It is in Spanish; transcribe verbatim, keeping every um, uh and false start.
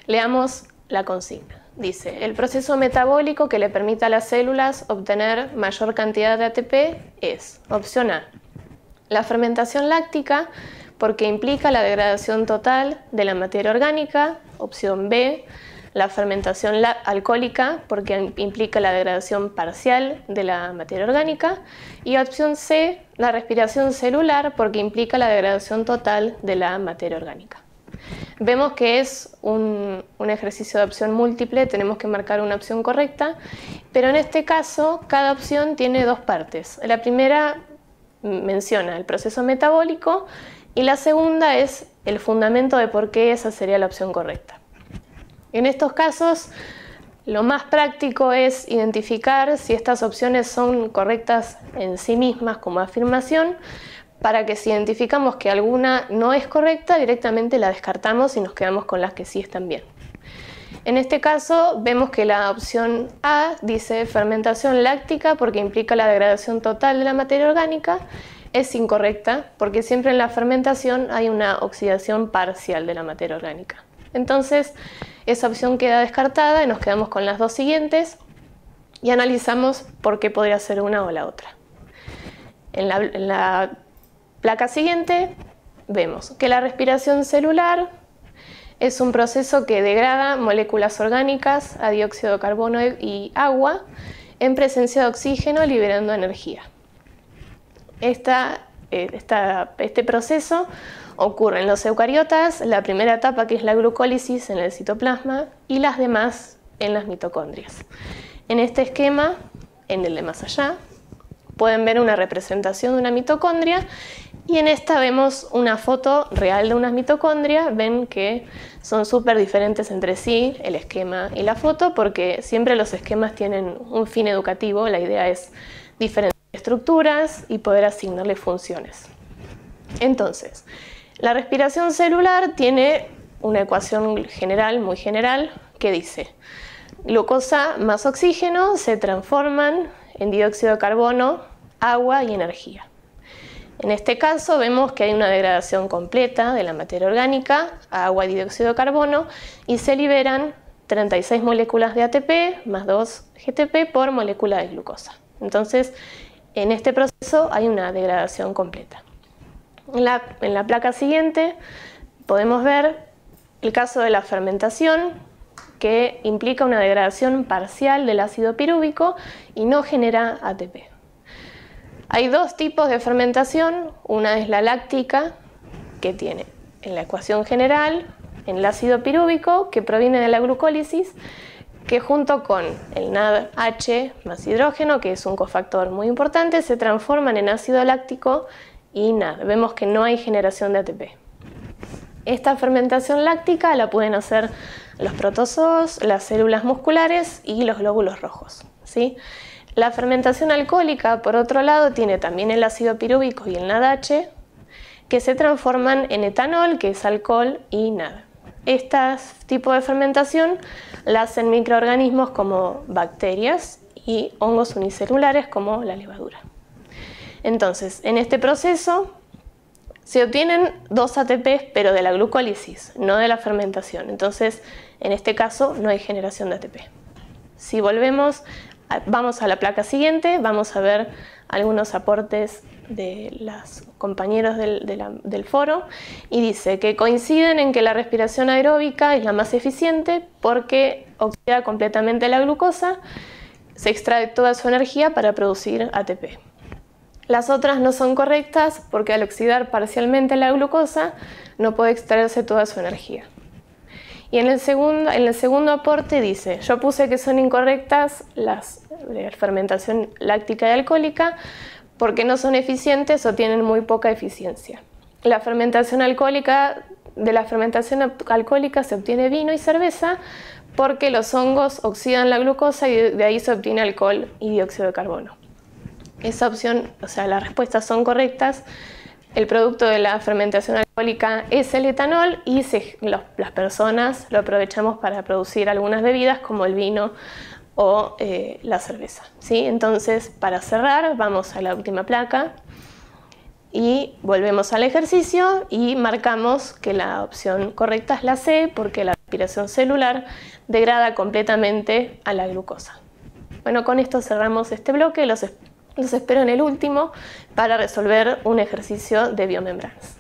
Leamos la consigna. Dice, el proceso metabólico que le permita a las células obtener mayor cantidad de A T P es, opción A, la fermentación láctica, porque implica la degradación total de la materia orgánica. Opción B, la fermentación alcohólica, porque implica la degradación parcial de la materia orgánica. Y opción C, la respiración celular, porque implica la degradación total de la materia orgánica. Vemos que es un, un ejercicio de opción múltiple, tenemos que marcar una opción correcta, pero en este caso cada opción tiene dos partes. La primera menciona el proceso metabólico y la segunda es el fundamento de por qué esa sería la opción correcta. En estos casos, lo más práctico es identificar si estas opciones son correctas en sí mismas como afirmación, para que si identificamos que alguna no es correcta, directamente la descartamos y nos quedamos con las que sí están bien. En este caso, vemos que la opción A dice fermentación láctica porque implica la degradación total de la materia orgánica. Es incorrecta porque siempre en la fermentación hay una oxidación parcial de la materia orgánica. Entonces, esa opción queda descartada y nos quedamos con las dos siguientes y analizamos por qué podría ser una o la otra. En la, en la placa siguiente vemos que la respiración celular es un proceso que degrada moléculas orgánicas a dióxido de carbono y agua en presencia de oxígeno, liberando energía. Esta, esta, este proceso ocurre en los eucariotas, la primera etapa que es la glucólisis en el citoplasma y las demás en las mitocondrias. En este esquema, en el de más allá, pueden ver una representación de una mitocondria y en esta vemos una foto real de una mitocondria. Ven que son súper diferentes entre sí el esquema y la foto porque siempre los esquemas tienen un fin educativo, la idea es diferentes estructuras y poder asignarle funciones. Entonces, la respiración celular tiene una ecuación general, muy general, que dice glucosa más oxígeno se transforman en dióxido de carbono, agua y energía. En este caso vemos que hay una degradación completa de la materia orgánica a agua y dióxido de carbono y se liberan treinta y seis moléculas de A T P más dos G T P por molécula de glucosa. Entonces, en este proceso hay una degradación completa. En la, en la placa siguiente podemos ver el caso de la fermentación, que implica una degradación parcial del ácido pirúvico y no genera A T P. Hay dos tipos de fermentación, una es la láctica, que tiene en la ecuación general en el ácido pirúvico, que proviene de la glucólisis, que junto con el N A D H más hidrógeno, que es un cofactor muy importante, se transforman en ácido láctico y N A D. Vemos que no hay generación de A T P. Esta fermentación láctica la pueden hacer los protozoos, las células musculares y los glóbulos rojos, ¿sí? La fermentación alcohólica, por otro lado, tiene también el ácido pirúvico y el N A D H, que se transforman en etanol, que es alcohol, y N A D. Este tipo de fermentación la hacen microorganismos como bacterias y hongos unicelulares como la levadura. Entonces, en este proceso se obtienen dos A T P, pero de la glucólisis, no de la fermentación. Entonces, en este caso, no hay generación de A T P. Si volvemos, vamos a la placa siguiente, vamos a ver algunos aportes de los compañeros del, de la, del foro, y dice que coinciden en que la respiración aeróbica es la más eficiente porque oxida completamente la glucosa, se extrae toda su energía para producir A T P. Las otras no son correctas porque al oxidar parcialmente la glucosa no puede extraerse toda su energía. Y en el segundo, en el segundo aporte dice, yo puse que son incorrectas las de fermentación láctica y alcohólica porque no son eficientes o tienen muy poca eficiencia. La fermentación alcohólica, de la fermentación alcohólica se obtiene vino y cerveza porque los hongos oxidan la glucosa y de ahí se obtiene alcohol y dióxido de carbono. Esa opción, o sea, las respuestas son correctas. El producto de la fermentación alcohólica es el etanol y se, los, las personas lo aprovechamos para producir algunas bebidas como el vino o eh, la cerveza, ¿sí? Entonces, para cerrar, vamos a la última placa y volvemos al ejercicio y marcamos que la opción correcta es la C porque la respiración celular, degrada completamente a la glucosa. Bueno, con esto cerramos este bloque. Los, los espero en el último para resolver un ejercicio de biomembranas.